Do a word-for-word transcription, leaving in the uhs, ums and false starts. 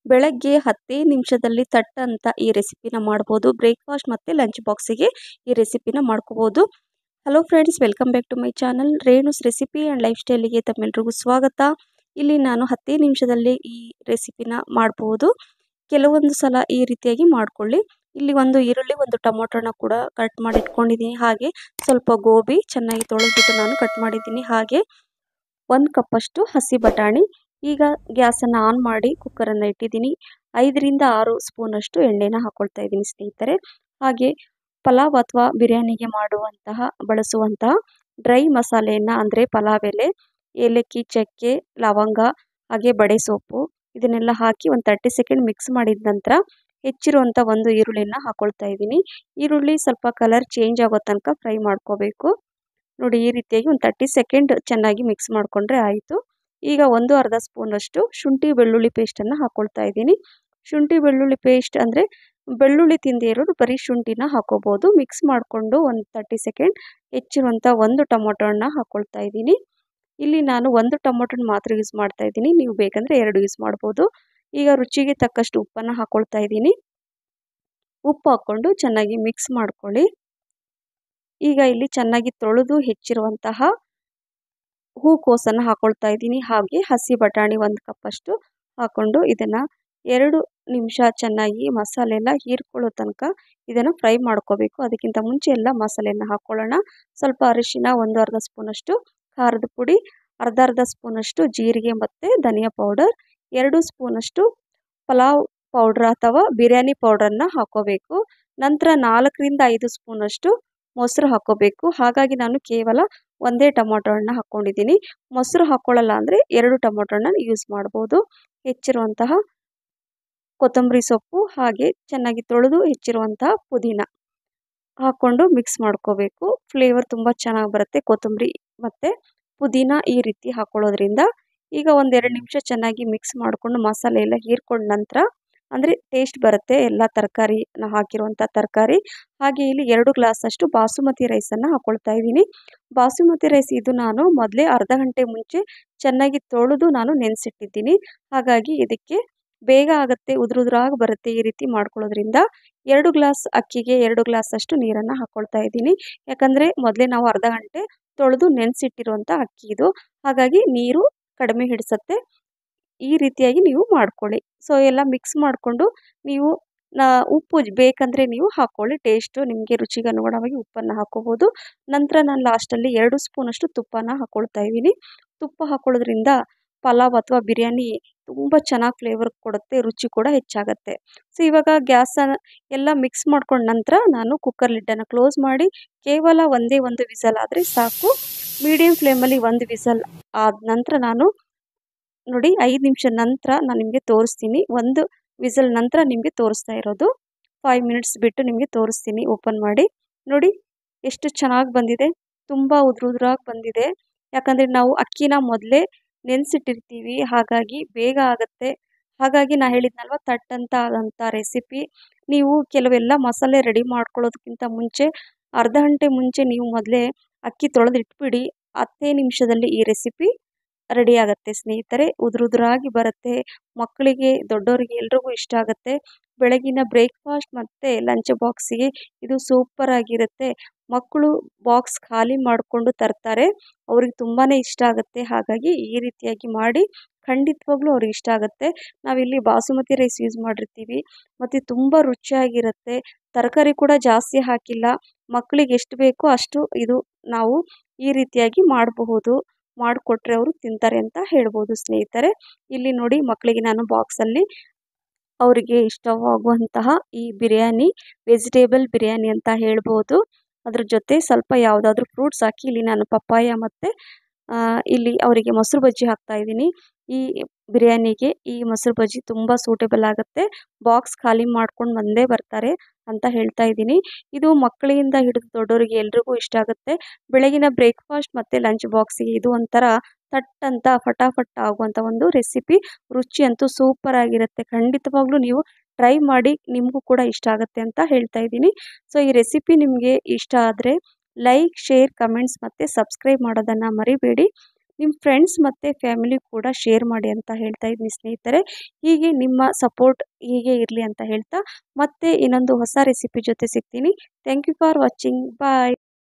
ಬೆಳಗ್ಗೆ ಹತ್ತೇ ನಿಮಿಷದಲ್ಲಿ ಥಟ್ ಅಂತ ಈ ರೆಸಿಪಿನ ಮಾಡ್ಬೋದು. ಬ್ರೇಕ್ಫಾಸ್ಟ್ ಮತ್ತು ಲಂಚ್ ಬಾಕ್ಸಿಗೆ ಈ ರೆಸಿಪಿನ ಮಾಡ್ಕೋಬೋದು. Hello friends, welcome back to my channel Renu's recipe and life ಸ್ಟೈಲಿಗೆ ತಮ್ಮೆಲ್ರಿಗೂ ಸ್ವಾಗತ. ಇಲ್ಲಿ ನಾನು ಹತ್ತೇ ನಿಮಿಷದಲ್ಲಿ ಈ ರೆಸಿಪಿನ ಮಾಡ್ಬೋದು. ಕೆಲವೊಂದು ಸಲ ಈ ರೀತಿಯಾಗಿ ಮಾಡ್ಕೊಳ್ಳಿ. ಇಲ್ಲಿ ಒಂದು ಈರುಳ್ಳಿ, ಒಂದು ಟೊಮೊಟೊನ ಕೂಡ ಕಟ್ ಮಾಡಿ ಇಟ್ಕೊಂಡಿದ್ದೀನಿ. ಹಾಗೆ ಸ್ವಲ್ಪ ಗೋಬಿ ಚೆನ್ನಾಗಿ ತೊಳೆದ್ಬಿಟ್ಟು ನಾನು ಕಟ್ ಮಾಡಿದ್ದೀನಿ. ಹಾಗೆ ಒಂದು ಕಪ್ಪಷ್ಟು ಹಸಿ ಬಟಾಣಿ. ಈಗ ಗ್ಯಾಸನ್ನು ಆನ್ ಮಾಡಿ ಕುಕ್ಕರನ್ನು ಇಟ್ಟಿದ್ದೀನಿ. ಐದರಿಂದ ಆರು ಸ್ಪೂನಷ್ಟು ಎಣ್ಣೆನ ಹಾಕ್ಕೊಳ್ತಾ ಇದ್ದೀನಿ ಸ್ನೇಹಿತರೆ. ಹಾಗೆ ಪಲಾವ್ ಅಥವಾ ಬಿರಿಯಾನಿಗೆ ಮಾಡುವಂತಹ ಬಳಸುವಂತಹ ಡ್ರೈ ಮಸಾಲೆಯನ್ನು ಅಂದರೆ ಪಲಾವ್ ಎಲೆ, ಏಲಕ್ಕಿ, ಚಕ್ಕೆ, ಲವಂಗ, ಹಾಗೆ ಬಡೆ ಸೊಪ್ಪು ಇದನ್ನೆಲ್ಲ ಹಾಕಿ ಒಂದು ತರ್ಟಿ ಸೆಕೆಂಡ್ ಮಿಕ್ಸ್ ಮಾಡಿದ ನಂತರ ಹೆಚ್ಚಿರುವಂಥ ಒಂದು ಈರುಳ್ಳಿನ ಹಾಕ್ಕೊಳ್ತಾ ಇದ್ದೀನಿ. ಈರುಳ್ಳಿ ಸ್ವಲ್ಪ ಕಲರ್ ಚೇಂಜ್ ಆಗೋ ತನಕ ಫ್ರೈ ಮಾಡ್ಕೋಬೇಕು. ನೋಡಿ, ಈ ರೀತಿಯಾಗಿ ಒಂದು ತರ್ಟಿ ಸೆಕೆಂಡ್ ಚೆನ್ನಾಗಿ ಮಿಕ್ಸ್ ಮಾಡಿಕೊಂಡ್ರೆ ಆಯಿತು. ಈಗ ಒಂದು ಅರ್ಧ ಸ್ಪೂನಷ್ಟು ಶುಂಠಿ ಬೆಳ್ಳುಳ್ಳಿ ಪೇಸ್ಟನ್ನು ಹಾಕ್ಕೊಳ್ತಾ ಇದ್ದೀನಿ. ಶುಂಠಿ ಬೆಳ್ಳುಳ್ಳಿ ಪೇಸ್ಟ್ ಅಂದರೆ ಬೆಳ್ಳುಳ್ಳಿ ತಿಂದೇ ಇರೋರು ಬರೀ ಶುಂಠಿನ ಹಾಕೋಬೋದು. ಮಿಕ್ಸ್ ಮಾಡಿಕೊಂಡು ಒಂದು ತರ್ಟಿ ಸೆಕೆಂಡ್ ಹೆಚ್ಚಿರುವಂಥ ಒಂದು ಟೊಮೊಟೊನ ಹಾಕ್ಕೊಳ್ತಾ ಇದ್ದೀನಿ. ಇಲ್ಲಿ ನಾನು ಒಂದು ಟೊಮೊಟೊನ ಮಾತ್ರ ಯೂಸ್ ಮಾಡ್ತಾ ಇದ್ದೀನಿ. ನೀವು ಬೇಕಂದರೆ ಎರಡು ಯೂಸ್ ಮಾಡ್ಬೋದು. ಈಗ ರುಚಿಗೆ ತಕ್ಕಷ್ಟು ಉಪ್ಪನ್ನು ಹಾಕ್ಕೊಳ್ತಾ ಇದ್ದೀನಿ. ಉಪ್ಪು ಹಾಕ್ಕೊಂಡು ಚೆನ್ನಾಗಿ ಮಿಕ್ಸ್ ಮಾಡ್ಕೊಳ್ಳಿ. ಈಗ ಇಲ್ಲಿ ಚೆನ್ನಾಗಿ ತೊಳೆದು ಹೆಚ್ಚಿರುವಂತಹ ಹೂಕೋಸನ್ನು ಹಾಕ್ಕೊಳ್ತಾ ಇದ್ದೀನಿ. ಹಾಗೆ ಹಸಿ ಬಟಾಣಿ ಒಂದು ಕಪ್ಪಷ್ಟು ಹಾಕ್ಕೊಂಡು ಇದನ್ನು ಎರಡು ನಿಮಿಷ ಚೆನ್ನಾಗಿ ಮಸಾಲೆ ಎಲ್ಲ ಹೀರ್ಕೊಳ್ಳೋ ತನಕ ಇದನ್ನು ಫ್ರೈ ಮಾಡ್ಕೋಬೇಕು. ಅದಕ್ಕಿಂತ ಮುಂಚೆ ಎಲ್ಲ ಮಸಾಲೆಯನ್ನು ಹಾಕ್ಕೊಳ್ಳೋಣ. ಸ್ವಲ್ಪ ಅರಿಶಿನ, ಒಂದು ಅರ್ಧ ಸ್ಪೂನಷ್ಟು ಖಾರದ ಪುಡಿ, ಅರ್ಧ ಅರ್ಧ ಸ್ಪೂನಷ್ಟು ಜೀರಿಗೆ ಮತ್ತು ಧನಿಯಾ ಪೌಡರ್, ಎರಡು ಸ್ಪೂನಷ್ಟು ಪಲಾವ್ ಪೌಡ್ರ್ ಅಥವಾ ಬಿರಿಯಾನಿ ಪೌಡ್ರನ್ನು ಹಾಕ್ಕೋಬೇಕು. ನಂತರ ನಾಲ್ಕರಿಂದ ಐದು ಸ್ಪೂನಷ್ಟು ಮೊಸರು ಹಾಕ್ಕೋಬೇಕು. ಹಾಗಾಗಿ ನಾನು ಕೇವಲ ಒಂದೇ ಟೊಮೊಟೊ ಹಣ್ಣು ಹಾಕ್ಕೊಂಡಿದ್ದೀನಿ. ಮೊಸರು ಹಾಕ್ಕೊಳ್ಳಲ್ಲ ಅಂದರೆ ಎರಡು ಟೊಮೊಟೊ ಹಣ್ಣನ್ನು ಯೂಸ್ ಮಾಡ್ಬೋದು. ಹೆಚ್ಚಿರುವಂತಹ ಕೊತ್ತಂಬರಿ ಸೊಪ್ಪು, ಹಾಗೆ ಚೆನ್ನಾಗಿ ತೊಳೆದು ಹೆಚ್ಚಿರುವಂತಹ ಪುದೀನ ಹಾಕ್ಕೊಂಡು ಮಿಕ್ಸ್ ಮಾಡ್ಕೋಬೇಕು. ಫ್ಲೇವರ್ ತುಂಬ ಚೆನ್ನಾಗಿ ಬರುತ್ತೆ ಕೊತ್ತಂಬರಿ ಮತ್ತು ಪುದೀನ ಈ ರೀತಿ ಹಾಕ್ಕೊಳ್ಳೋದ್ರಿಂದ. ಈಗ ಒಂದೆರಡು ನಿಮಿಷ ಚೆನ್ನಾಗಿ ಮಿಕ್ಸ್ ಮಾಡಿಕೊಂಡು ಮಸಾಲೆ ಎಲ್ಲ ಹೀರ್ಕೊಂಡ ನಂತರ ಅಂದರೆ ಟೇಸ್ಟ್ ಬರುತ್ತೆ ಎಲ್ಲ ತರಕಾರಿ ಹಾಕಿರುವಂಥ ತರಕಾರಿ. ಹಾಗೆ ಇಲ್ಲಿ ಎರಡು ಗ್ಲಾಸಷ್ಟು ಬಾಸುಮತಿ ರೈಸನ್ನು ಹಾಕ್ಕೊಳ್ತಾ ಇದ್ದೀನಿ. ಬಾಸುಮತಿ ರೈಸ್ ಇದು ನಾನು ಮೊದಲೇ ಅರ್ಧ ಗಂಟೆ ಮುಂಚೆ ಚೆನ್ನಾಗಿ ತೊಳೆದು ನಾನು ನೆನೆಸಿಟ್ಟಿದ್ದೀನಿ. ಹಾಗಾಗಿ ಇದಕ್ಕೆ ಬೇಗ ಆಗುತ್ತೆ, ಉದುರುದ್ರಾಗಿ ಬರುತ್ತೆ. ಈ ರೀತಿ ಮಾಡ್ಕೊಳ್ಳೋದ್ರಿಂದ ಎರಡು ಗ್ಲಾಸ್ ಅಕ್ಕಿಗೆ ಎರಡು ಗ್ಲಾಸಷ್ಟು ನೀರನ್ನು ಹಾಕ್ಕೊಳ್ತಾ ಇದ್ದೀನಿ. ಯಾಕಂದರೆ ಮೊದಲೇ ನಾವು ಅರ್ಧ ಗಂಟೆ ತೊಳೆದು ನೆನೆಸಿಟ್ಟಿರುವಂಥ ಅಕ್ಕಿ ಇದು. ಹಾಗಾಗಿ ನೀರು ಕಡಿಮೆ ಹಿಡಿಸುತ್ತೆ. ಈ ರೀತಿಯಾಗಿ ನೀವು ಮಾಡ್ಕೊಳ್ಳಿ. ಸೊ ಎಲ್ಲ ಮಿಕ್ಸ್ ಮಾಡಿಕೊಂಡು ನೀವು ನಾ ಉಪ್ಪು ಬೇಕಂದರೆ ನೀವು ಹಾಕ್ಕೊಳ್ಳಿ. ಟೇಸ್ಟು ನಿಮಗೆ ರುಚಿಗೆ ಅನುಗುಣವಾಗಿ ಉಪ್ಪನ್ನು ಹಾಕ್ಕೋಬೋದು. ನಂತರ ನಾನು ಲಾಸ್ಟಲ್ಲಿ ಎರಡು ಸ್ಪೂನಷ್ಟು ತುಪ್ಪನ ಹಾಕ್ಕೊಳ್ತಾ ಇದ್ದೀನಿ. ತುಪ್ಪ ಹಾಕ್ಕೊಳ್ಳೋದ್ರಿಂದ ಪಲಾವ್ ಅಥವಾ ಬಿರಿಯಾನಿ ತುಂಬ ಚೆನ್ನಾಗಿ ಫ್ಲೇವರ್ ಕೊಡುತ್ತೆ, ರುಚಿ ಕೂಡ ಹೆಚ್ಚಾಗುತ್ತೆ. ಸೊ ಇವಾಗ ಗ್ಯಾಸನ್ನು ಎಲ್ಲ ಮಿಕ್ಸ್ ಮಾಡ್ಕೊಂಡ ನಂತರ ನಾನು ಕುಕ್ಕರ್ ಲಿಡ್ಡನ್ನು ಕ್ಲೋಸ್ ಮಾಡಿ ಕೇವಲ ಒಂದೇ ಒಂದು ವಿಸಲ್ ಆದರೆ ಸಾಕು. ಮೀಡಿಯಮ್ ಫ್ಲೇಮಲ್ಲಿ ಒಂದು ವಿಸಲ್ ಆದ ನಂತರ ನಾನು ನೋಡಿ ಐದು ನಿಮಿಷ ನಂತರ ನಾನು ನಿಮಗೆ ತೋರಿಸ್ತೀನಿ. ಒಂದು ವಿಸಲ್ ನಂತರ ನಿಮಗೆ ತೋರಿಸ್ತಾ ಇರೋದು. ಫೈವ್ ಮಿನಿಟ್ಸ್ ಬಿಟ್ಟು ನಿಮಗೆ ತೋರಿಸ್ತೀನಿ ಓಪನ್ ಮಾಡಿ. ನೋಡಿ ಎಷ್ಟು ಚೆನ್ನಾಗಿ ಬಂದಿದೆ, ತುಂಬ ಉದುರು ಉದುರಾಗಿ ಬಂದಿದೆ. ಯಾಕಂದರೆ ನಾವು ಅಕ್ಕಿನ ಮೊದಲೇ ನೆನೆಸಿಟ್ಟಿರ್ತೀವಿ, ಹಾಗಾಗಿ ಬೇಗ ಆಗುತ್ತೆ. ಹಾಗಾಗಿ ನಾನು ಹೇಳಿದ್ನಲ್ವ ತಟ್ ಅಂತ ಆದಂಥ ರೆಸಿಪಿ. ನೀವು ಕೆಲವೆಲ್ಲ ಮಸಾಲೆ ರೆಡಿ ಮಾಡ್ಕೊಳ್ಳೋದಕ್ಕಿಂತ ಮುಂಚೆ ಅರ್ಧ ಗಂಟೆ ಮುಂಚೆ ನೀವು ಮೊದಲೇ ಅಕ್ಕಿ ತೊಳೆದು ಇಟ್ಬಿಡಿ. ಹತ್ತೇ ನಿಮಿಷದಲ್ಲಿ ಈ ರೆಸಿಪಿ ರೆಡಿ ಆಗುತ್ತೆ ಸ್ನೇಹಿತರೆ. ಉದುರುದ್ರಾಗಿ ಬರುತ್ತೆ. ಮಕ್ಕಳಿಗೆ, ದೊಡ್ಡವರಿಗೆ ಎಲ್ರಿಗೂ ಇಷ್ಟ ಆಗುತ್ತೆ. ಬೆಳಗಿನ ಬ್ರೇಕ್ಫಾಸ್ಟ್ ಮತ್ತು ಲಂಚ್ ಬಾಕ್ಸಿಗೆ ಇದು ಸೂಪರ್ ಆಗಿರುತ್ತೆ. ಮಕ್ಕಳು ಬಾಕ್ಸ್ ಖಾಲಿ ಮಾಡಿಕೊಂಡು ತರ್ತಾರೆ, ಅವ್ರಿಗೆ ತುಂಬಾ ಇಷ್ಟ ಆಗುತ್ತೆ. ಹಾಗಾಗಿ ಈ ರೀತಿಯಾಗಿ ಮಾಡಿ, ಖಂಡಿತವಾಗ್ಲೂ ಅವ್ರಿಗೆ ಇಷ್ಟ ಆಗುತ್ತೆ. ನಾವಿಲ್ಲಿ ಬಾಸುಮತಿ ರೈಸ್ ಯೂಸ್ ಮಾಡಿರ್ತೀವಿ ಮತ್ತು ತುಂಬ ರುಚಿಯಾಗಿರುತ್ತೆ. ತರಕಾರಿ ಕೂಡ ಜಾಸ್ತಿ ಹಾಕಿಲ್ಲ. ಮಕ್ಕಳಿಗೆ ಎಷ್ಟು ಬೇಕೋ ಅಷ್ಟು ಇದು ನಾವು ಈ ರೀತಿಯಾಗಿ ಮಾಡಬಹುದು. ಮಾಡಿಕೊಟ್ರೆ ಅವರು ತಿಂತಾರೆ ಅಂತ ಹೇಳ್ಬೋದು ಸ್ನೇಹಿತರೆ. ಇಲ್ಲಿ ನೋಡಿ ಮಕ್ಕಳಿಗೆ ನಾನು ಬಾಕ್ಸಲ್ಲಿ ಅವರಿಗೆ ಇಷ್ಟವಾಗುವಂತಹ ಈ ಬಿರಿಯಾನಿ, ವೆಜಿಟೇಬಲ್ ಬಿರಿಯಾನಿ ಅಂತ ಹೇಳ್ಬೋದು. ಅದ್ರ ಜೊತೆ ಸ್ವಲ್ಪ ಯಾವುದಾದ್ರೂ ಫ್ರೂಟ್ಸ್ ಹಾಕಿ ಇಲ್ಲಿ ನಾನು ಪಪ್ಪಾಯ ಮತ್ತು ಇಲ್ಲಿ ಅವರಿಗೆ ಮೊಸರು ಬಜ್ಜಿ ಹಾಕ್ತಾ ಇದ್ದೀನಿ. ಈ ಬಿರಿಯಾನಿಗೆ ಈ ಮೊಸರು ಬಜ್ಜಿ ತುಂಬ ಸೂಟೇಬಲ್ ಆಗುತ್ತೆ. ಬಾಕ್ಸ್ ಖಾಲಿ ಮಾಡ್ಕೊಂಡು ಬಂದೇ ಬರ್ತಾರೆ ಅಂತ ಹೇಳ್ತಾ ಇದ್ದೀನಿ. ಇದು ಮಕ್ಕಳಿಂದ ಹಿಡಿದು ದೊಡ್ಡವರಿಗೆ ಎಲ್ರಿಗೂ ಇಷ್ಟ ಆಗುತ್ತೆ. ಬೆಳಗಿನ ಬ್ರೇಕ್ಫಾಸ್ಟ್ ಮತ್ತು ಲಂಚ್ ಬಾಕ್ಸಿಗೆ ಇದು ಒಂಥರ ತಟ್ ಅಂತ ಫಟಾಫಟ್ ಆಗುವಂಥ ಒಂದು ರೆಸಿಪಿ. ರುಚಿ ಅಂತೂ ಸೂಪರ್ ಆಗಿರುತ್ತೆ. ಖಂಡಿತವಾಗ್ಲೂ ನೀವು ಟ್ರೈ ಮಾಡಿ, ನಿಮಗೂ ಕೂಡ ಇಷ್ಟ ಆಗುತ್ತೆ ಅಂತ ಹೇಳ್ತಾ ಇದ್ದೀನಿ. ಸೊ ಈ ರೆಸಿಪಿ ನಿಮಗೆ ಇಷ್ಟ ಆದರೆ ಲೈಕ್, ಶೇರ್, ಕಮೆಂಟ್ಸ್ ಮತ್ತು ಸಬ್ಸ್ಕ್ರೈಬ್ ಮಾಡೋದನ್ನು ಮರಿಬೇಡಿ. ನಿಮ್ಮ ಫ್ರೆಂಡ್ಸ್ ಮತ್ತು ಫ್ಯಾಮಿಲಿ ಕೂಡ ಶೇರ್ ಮಾಡಿ ಅಂತ ಹೇಳ್ತಾ ಇದ್ದೀನಿ ಸ್ನೇಹಿತರೆ. ಹೀಗೆ ನಿಮ್ಮ ಸಪೋರ್ಟ್ ಹೀಗೆ ಇರಲಿ ಅಂತ ಹೇಳ್ತಾ ಮತ್ತೆ ಇನ್ನೊಂದು ಹೊಸ ರೆಸಿಪಿ ಜೊತೆ ಸಿಗ್ತೀನಿ. Thank you for watching. Bye.